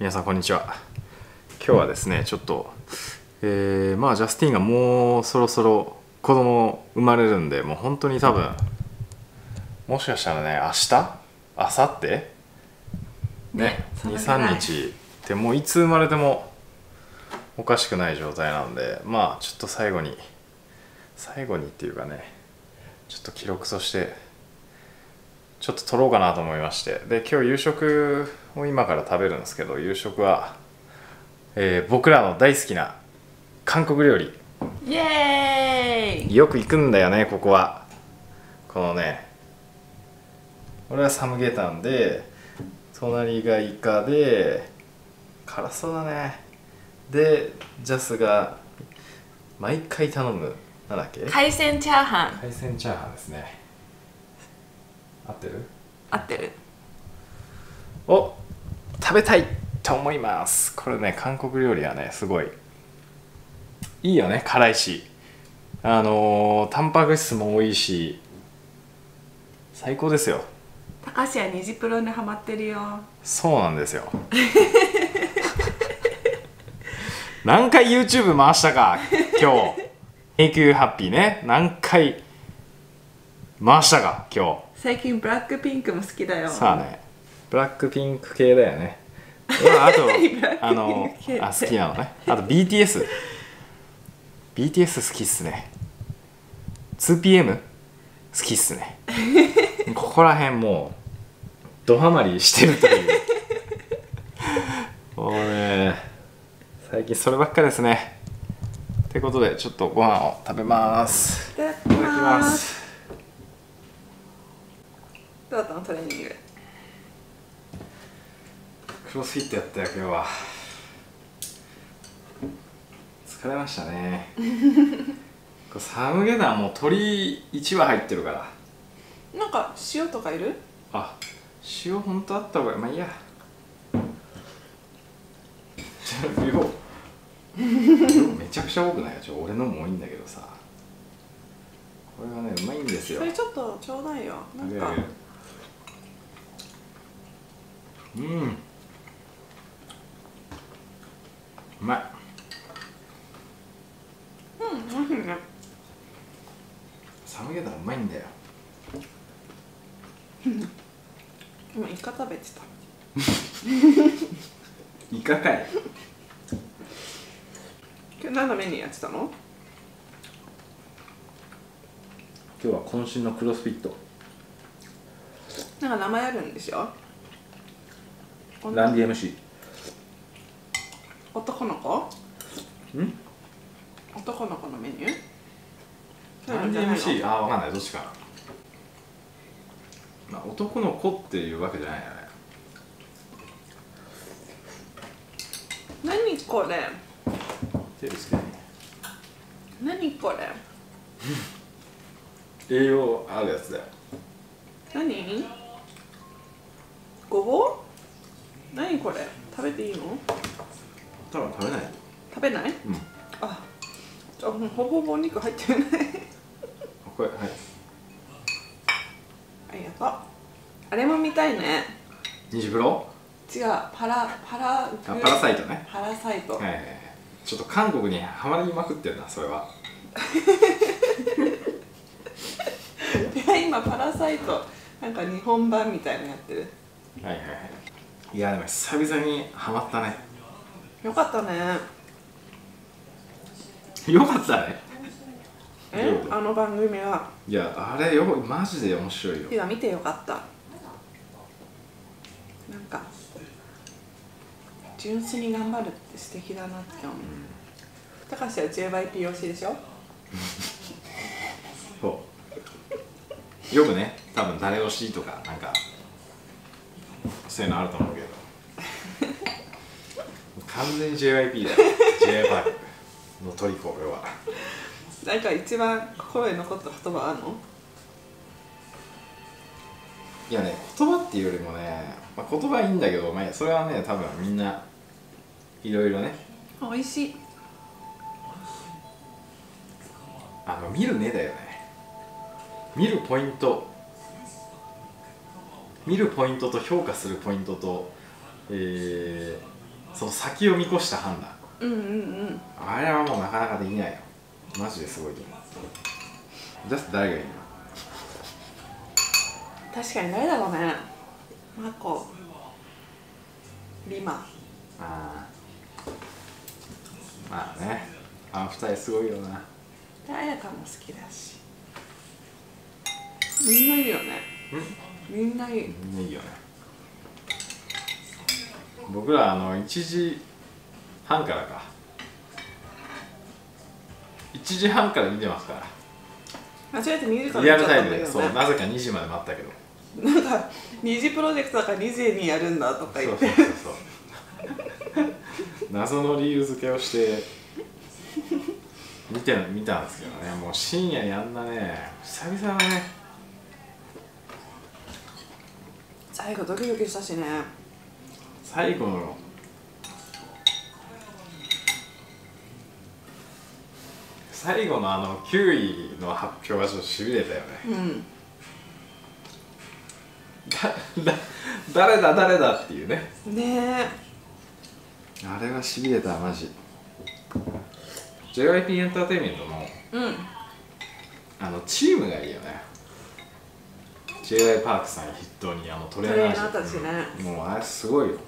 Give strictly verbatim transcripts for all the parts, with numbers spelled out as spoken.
皆さんこんにちは。今日はですねちょっと、えー、まあジャスティンがもうそろそろ子供生まれるんで、もう本当に多分もしかしたらね明日明後日ねにさんにちってもういつ生まれてもおかしくない状態なんで、まあちょっと最後に最後にっていうかねちょっと記録としてちょっと撮ろうかなと思いまして、で今日夕食を今から食べるんですけど、夕食は、えー、僕らの大好きな韓国料理。 イエーイ。 よく行くんだよねここは。このねこれはサムゲタンで、隣がイカで辛そうだね。でジャスが毎回頼むなんだっけ、 海鮮チャーハン。 海鮮チャーハンですね。合ってる？ 合ってる。 を食べたいと思います。これね韓国料理はねすごいいいよね。辛いしあのー、タンパク質も多いし最高ですよ。 高橋はニジプロにハマってるよ。 そうなんですよ何回 YouTube 回したか今日永久ハッピーね何回回したか今日。 最近ブラックピンクも好きだよ。 さあねブラックピンク系だよねあとあのあ好きなのね。あと ビーティーエスビーティーエス 好きっすね。 ツーピーエム 好きっすねここら辺もうドハマりしてるというもうね最近そればっかですね。ってことでちょっとご飯を食べます。 いただきいただきま。 ますす。 どうだったのトレーニング。 クロスフィットやったよ今日は。疲れましたねこれサムゲタンもう鶏いちわ入ってるから。 なんか塩とかいる？ あ、塩ほんとあった方がいい。まあいいや量量めちゃくちゃ多くないよ。ちょ俺のも多いんだけどさ、これはねうまいんですよ。 それちょっとちょうだいよ。なんかうんうまい。 うん、おいしいね。 サムゲタンうまいんだよ今イカ食べてたイカかい。 今日何のメニューやってたの？ 今日は渾身のクロスフィット。 なんか名前あるんでしょ？ ランディ エムシー。 男の子？ ん？ 男の子のメニュー？ ランディ エムシー？ ああ分かんないどっちかな。まあ、男の子っていうわけじゃないよね。 何これ？ 手ですけどね。 何これ？ 栄養あるやつだよ。 何？ごぼう？何これ？食べていいの？ 多分食べない。 食べない？ うん。 あ、じゃあもうほぼほぼお肉入ってないこれはい。 ありがとう。あれも見たいね。 ニジプロ？ 違う、パラパラあパラサイトね。 パラサイト。 はいはいはい。ちょっと韓国にハマりまくってるなそれは。 いや今パラサイトなんか日本版みたいなのやってる。 はいはいはい。いやでも久々にハマったね。 よかったね。 よかったね。 え？あの番組は。 いやあれよマジで面白いよ。 いや見てよかった。なんか純粋に頑張るって素敵だなって思う。高橋は ジェイワイピー 推しでしょ？ そうよくね多分誰推しとかなんかそういうのあると思うけど完全に ジェイワイピー だよ ジェイパークのトリコ俺は。 なんか一番心に残った言葉あるの？ いやね言葉っていうよりもね、まあ、言葉いいんだけど、まあ、それはね多分みんないろいろね美味しい。 あの見る目だよね。見るポイント見るポイントと評価するポイントと、えー、 その先を見越した判断、 うんうんうん。 あれはもうなかなかできないよ。マジですごいと思う。ジャスト誰がいいの？ 確かに誰だろうね。マコ、リマ。 ああ、まあね、あの二人すごいよな。 で、綾香も好きだし。みんないいよね。みんないい。 みんないいよね。僕らあのいちじはんからか。いちじはんから見てますから。 間違えてにじからリアル見ちゃったんだけどね。 タイムで、そう、なぜかにじまで待ったけど。 なんかにじプロジェクトだからにじにやるんだとか言って。 そうそうそうそう謎の理由付けをして見て見たんですけどね。もう深夜にあんなね、久々だね。 最後ドキドキしたしね。 最後の最後のあのきゅういの発表はちょっとしびれたよね。 うんだだ誰だ誰だっていうね。 ねえ、 あれはしびれたマジ。 ジェイワイピー エンターテインメントのうんあのチームがいいよね。 ジェイワイ パークさん筆頭にあのトレーナートレーナーたちね、 うんもうあれすごいよ。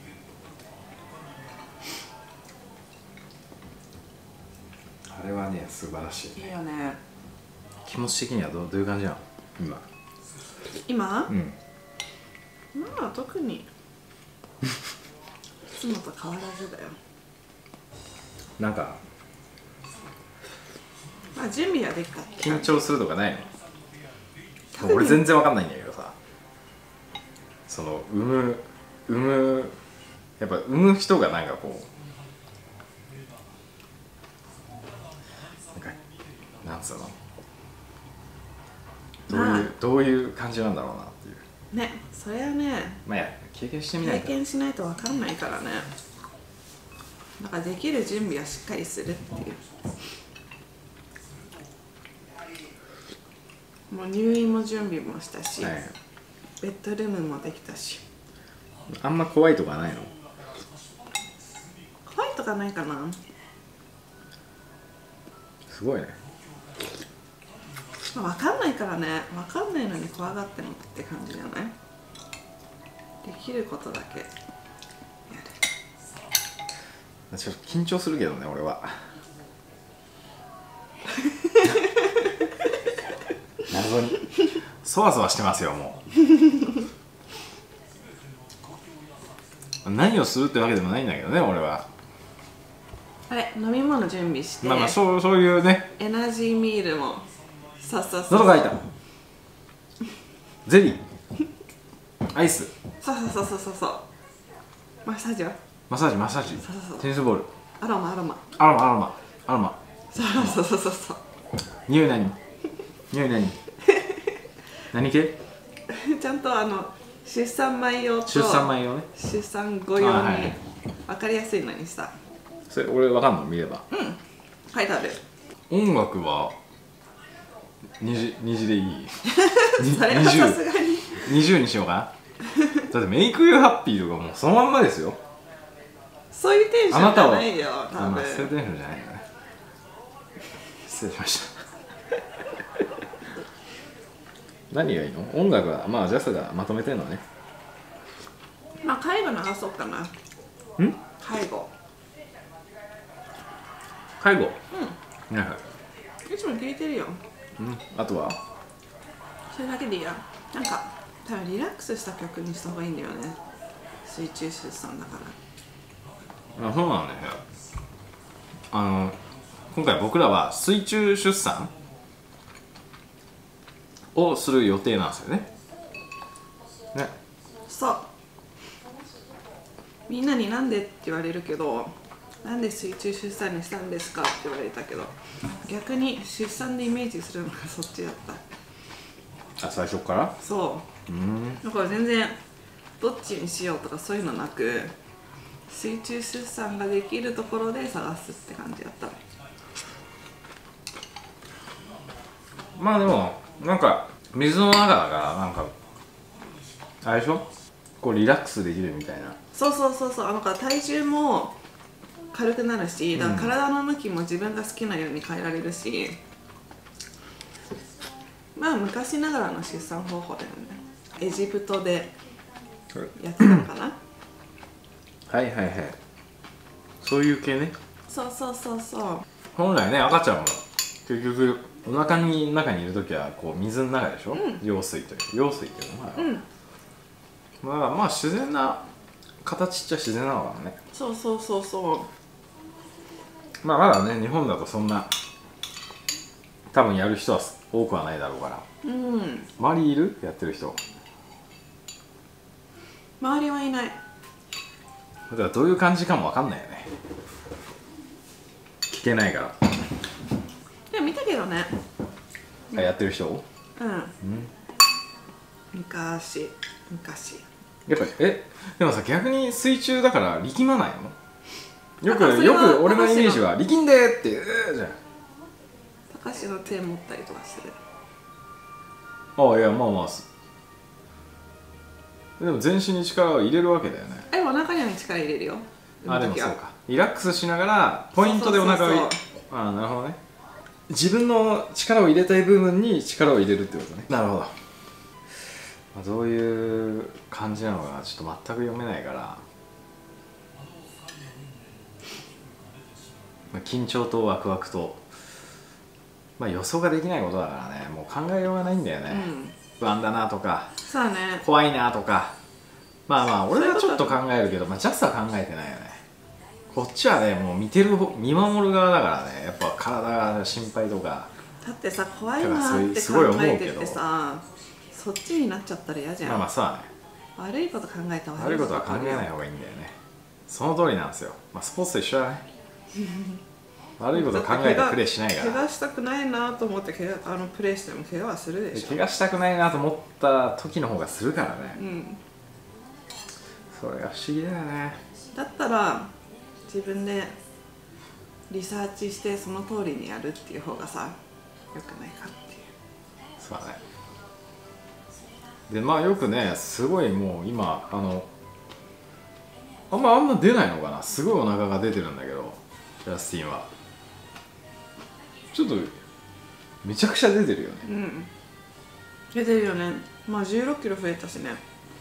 あれはね素晴らしい。 いいよね。 気持ち的にはどうどういう感じなの今？ 今、 うんまあ特にいつもと変わらずだよ。 なんかまあ準備はできたって緊張するとかないの？俺全然わかんないんだけどさ、その産む産むやっぱ産む人がなんかこうなんかなんつうのどういう、 まあどういう感じなんだろうなっていう。 ね、それはねまあや経験してみないと。 経験しないと分かんないからね。だからできる準備はしっかりするっていう。もう入院も準備もしたし、 はい、 ベッドルームもできたし。 あんま怖いとかないの？ 怖いとかないかな。 すごいね。 まあ、分かんないからね。分かんないのに怖がってもって感じじゃない？できることだけやる。 ちょっと緊張するけどね俺は。謎にそわそわしてますよもう。何をするってわけでもないんだけどね俺は。 あれ、飲み物準備して、 まあまあそうそういうね。 エナジーミールもさっさっさ喉が痛い。ゼリーアイスそうそうそうそうそうそう。マッサージはマッサージマッサージそうそうそうテニスボールアロマアロマアロマアロマアロマそうそうそうそうそう。 匂い何匂い何何系？ ちゃんとあの出産前用と出産前用ね。 出産後用にあはいはい分かりやすいのにさ。 それ俺わかんの見れば。 うん、書いてある。 音楽は虹虹でいい？ それはさすがににじゅうにしようかな。だってメイクユーハッピーとかもうそのまんまですよ。 そういうテンションじゃないよ多分。 あまあそういうテンションじゃないよね。失礼しました。何がいいの？音楽はまあジャスがまとめてんのね。 まあ介護流そうかな。 ん？ 介護。 介護。 うん。 はいはい。 いつも聞いてるよ。 うん。あとは？ それだけでいいや。なんか多分リラックスした曲にした方がいいんだよね。水中出産だから。 あ、そうなんですよ。あの今回僕らは水中出産をする予定なんですよね。ね。 そう。みんなになんでって言われるけど、なんで水中出産にしたんですかって言われたけど、逆に出産でイメージするのがそっちだった。 あ、最初から？ そう。うん。だから全然どっちにしようとかそういうのなく、水中出産ができるところで探すって感じだった。 まあでもなんか水の中だからなんかあれでしょ、 こうリラックスできるみたいな。 そうそうそうそう、あの体重も軽くなるし、だから体の向きも自分が好きなように変えられるし、まあ昔ながらの出産方法だよね。エジプトでやってたのかなはいはいはい、そういう系ね。 そうそうそうそう。 本来ね、赤ちゃんも結局お腹に中にいる時はこう水の中でしょ、うん、羊水という羊水っていうのは、うん、まあまあ自然な形っちゃ自然なのかもね。 そうそうそうそう。 まあまだね、日本だとそんな多分やる人は多くはないだろうから、うん、周りいるやってる人？ 周りはいない。 だからどういう感じかも分かんないよね、聞けないから。 でも見たけどね、 あ、やってる人？うん、うん、 昔昔やっぱり。え、でもさ、逆に水中だから力まないの？よくよく俺のイメージは力んでーってうーじゃん。 高橋の手持ったりとかする。 ああ、いや、まあまあ、でも全身に力を入れるわけだよね。 え、お腹には力入れるよ。 あ、でもそうか、リラックスしながらポイントでお腹を入れる。ああ、なるほどね。自分の力を入れたい部分に力を入れるってことね。なるほど。まあ、どういう感じなのかちょっと全く読めないから、まあ、緊張とワクワクと、まあ、予想ができないことだからね、もう考えようがないんだよね、うん、不安だなとか、 そうね、 怖いなとか。まあまあ俺はちょっと考えるけど、まあ、ジャスは考えてないよね。こっちはね、もう見てる見守る側だからね、やっぱ体が心配とか。 だってさ、怖いなって考えててさ、そっちになっちゃったら嫌じゃん。 まあまあそうだね、 悪いこと考えた方がいい。 悪いことは考えない方がいいんだよね。その通りなんですよ。まあスポーツと一緒だね悪いこと考えてプレーしないから。 怪我したくないなと思って怪我あのプレーしても怪我はするでしょ。 怪我したくないなと思った時の方がするからね、うん、それが不思議だよね。 だったら自分でリサーチしてその通りにやるっていう方がさ、よくないかっていう。 そうだね。でまあよくね、すごいもう今あのあんまあんま出ないのかな、すごいお腹が出てるんだけど、ジャスティンはちょっとめちゃくちゃ出てるよね。うん、 出てるよね。まあじゅうろっキロ増えたしね。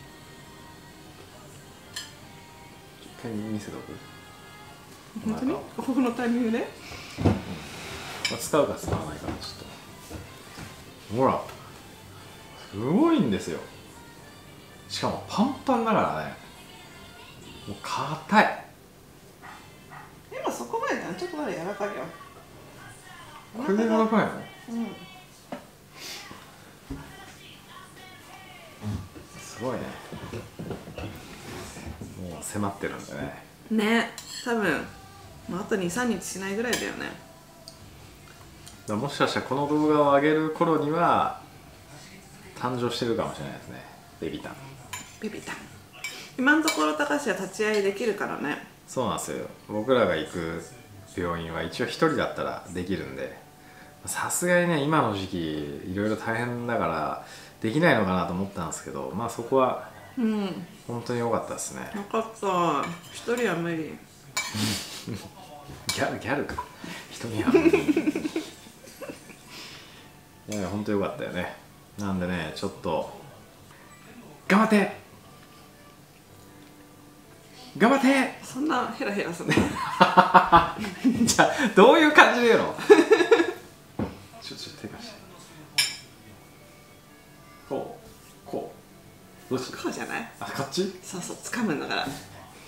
一回見せとく。 本当にここのタイミングで、うん、まあ、使うか使わないかちょっと。ほらすごいんですよ。しかもパンパンだからね、もう硬い。 今そこまでだね、ちょっとまだ柔らかいよ。 これで柔らかいの？うん、すごいね。もう迫ってるんだね。 ね、多分もうあとにさんにちしないぐらいだよね。 だもしかしたらこの動画を上げる頃には誕生してるかもしれないですね、ベビタン。 ベビタン。今のところ高橋は立ち会いできるからね。 そうなんですよ。僕らが行く病院は一応一人だったらできるんで、さすがにね今の時期いろいろ大変だからできないのかなと思ったんですけど、まあそこは本当に良かったですね。 よかった。一人は無理ギャルギャルか一人は無理いや本当良かったよね。なんでね、ちょっと頑張って頑張って。 そんなヘラヘラするのじゃあどういう感じで言うのちょっと手貸して。こうこうどっち？ こうじゃない？ あ、こっち？ そうそう、掴むんだから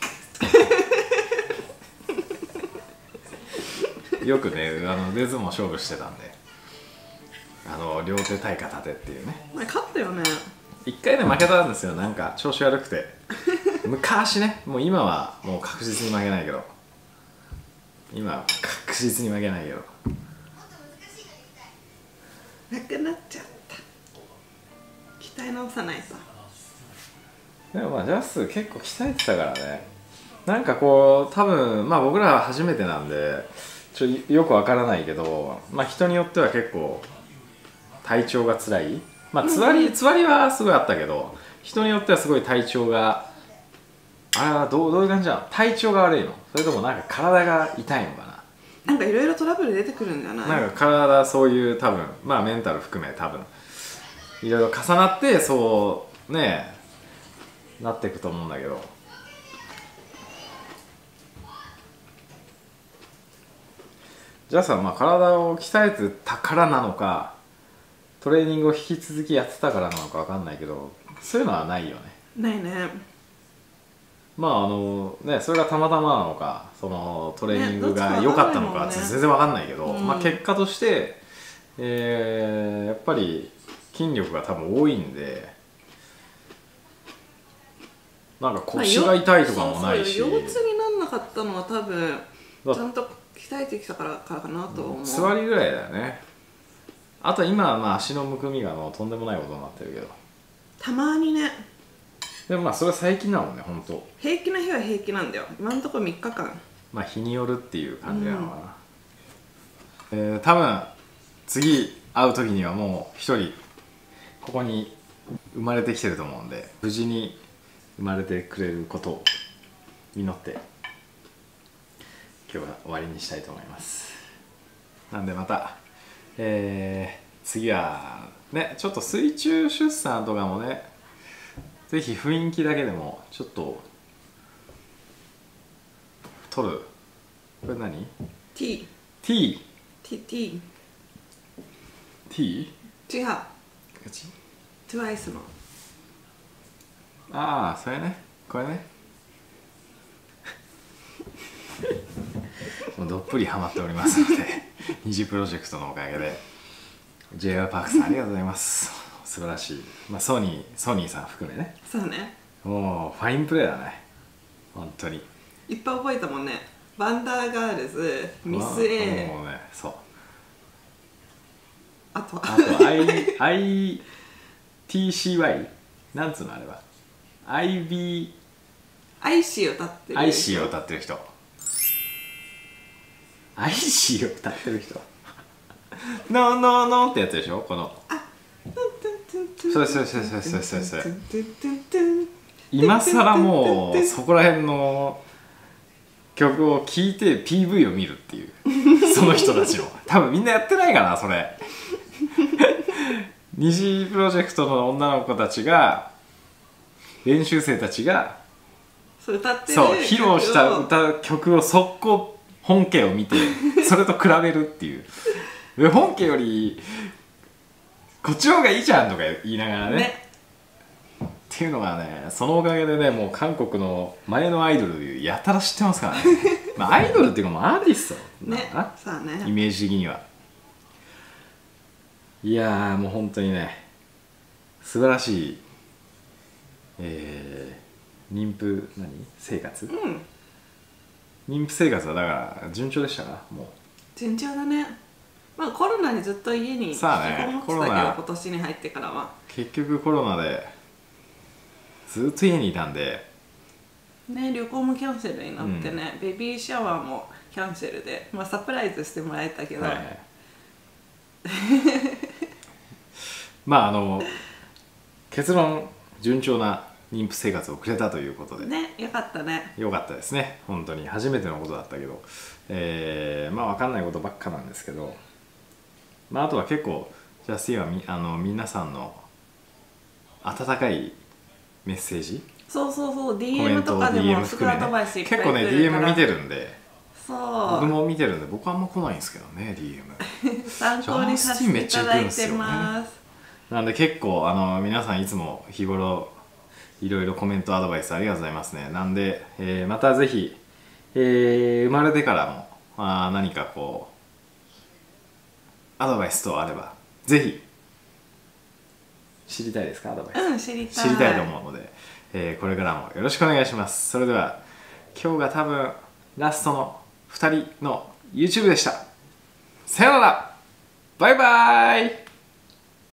よくね、あの腕相撲勝負してたんで、あの両手対価立てっていうね。 前勝ったよね。 一回ね負けたんですよ、なんか調子悪くて昔ね。もう今はもう確実に負けないけど、今は確実に負けないけどなくなっちゃった。鍛え直さないと。 でもまあジャス結構鍛えてたからね。なんかこう多分まあ僕らは初めてなんでちょよくわからないけど、まあ人によっては結構体調が辛い、まあつわりつわりはすごいあったけど、 人によってはすごい体調があれはどう、どういう感じなの？体調が悪いの？それともなんか体が痛いのかな？ なんかいろいろトラブル出てくるんじゃない？ なんか体そういう多分まあメンタル含め多分いろいろ重なってそうねなっていくと思うんだけど、じゃあさ、まあ、体を鍛えてたからなのかトレーニングを引き続きやってたからなのかわかんないけど、そういうのはないよね。 ないね。 まああのね、それがたまたまなのかそのトレーニングが良かったのかは全然わかんないけど、 うん、 まあ、結果として、えー、やっぱり筋力が多分多いんで、なんか腰が痛いとかもないし、 まあ、そうそう腰痛になんなかったのは多分ちゃんと鍛えてきたからかなと思う。 座りぐらいだよね。あと今はまあ足のむくみがもうとんでもないことになってるけど、 たまにね。 でもまあそれは最近なのね、本当。 平気な日は平気なんだよ。今のところみっかかん。 まあ日によるっていう感じなのかな。うん、えー、多分次会う時にはもう一人ここに生まれてきてると思うんで、無事に生まれてくれることを祈って今日は終わりにしたいと思います。なんでまた、えー、次はねちょっと水中出産とかもね、ぜひ雰囲気だけでもちょっと撮る。これ何？ T T T T T？ 違う。トゥワイスの。 ああそれね、これねもうどっぷりハマっておりますので二次プロジェクトのおかげで ジェイアール パークさんありがとうございます。素晴らしい、まあ、ソニーソニーさん含めね。 そうね。 もうファインプレーだね本当に。 いっぱい覚えたもんね。ワンダーガールズ、ミス A、 もうね、そう、 あとあと Iアイティーシーワイ なんつうのあれは アイビーアイシーを歌ってる。 アイシーを歌ってる人アイシーを歌ってる人ノーノーノーってやつでしょ、この。そうそうそうそうそうそうそう。今更もうそこら辺の曲を聴いて ピーブイ を見るっていうその人たちの多分みんなやってないかなそれ二次プロジェクトの女の子たちが練習生たちがそう歌ってる、 そう披露した歌曲を速攻本家を見てそれと比べるっていうで本家よりこっちの方がいいじゃんとか言いながら ね, ねっていうのがね、そのおかげでねもう韓国の前のアイドルやたら知ってますからねまあアイドルっていうかもうアーティストなのかな、 ね、さあね、 イメージ的には。いやーもう本当にね素晴らしい、えー、妊婦何生活、うん、妊婦生活はだから順調でしたか？もう順調だね。まあコロナにずっと家に引きこもってたけど、今年に入ってからは結局コロナでずっと家にいたんでね、旅行もキャンセルになってね、うん、ベビーシャワーもキャンセルで、まあ、サプライズしてもらえたけど、はいはい、 まああの結論順調な妊婦生活を送れたということでね、よかったね。 よかったですね。本当に初めてのことだったけど、えー、まあ分かんないことばっかなんですけど、まあ、あとは結構ジャスティンはみあの皆さんの温かいメッセージ、 そうそうそう、ディーエム とかでもすごいアドバイスいっぱい来るから、 結構ね ディーエム 見てるんで、 そう僕も見てるんで、僕はあんま来ないんですけどね ディーエム参考にさせていただいてます。 なんで結構あの皆さんいつも日頃いろいろコメントアドバイスありがとうございますね。なんで、えー、またぜひ、えー、生まれてからもあ何かこうアドバイス等あればぜひ知りたいですか？アドバイス、 うん、知りたい知りたいと思うので、えー、これからもよろしくお願いします。それでは今日が多分ラストのふたりの YouTube でした。さよなら、バイバイ。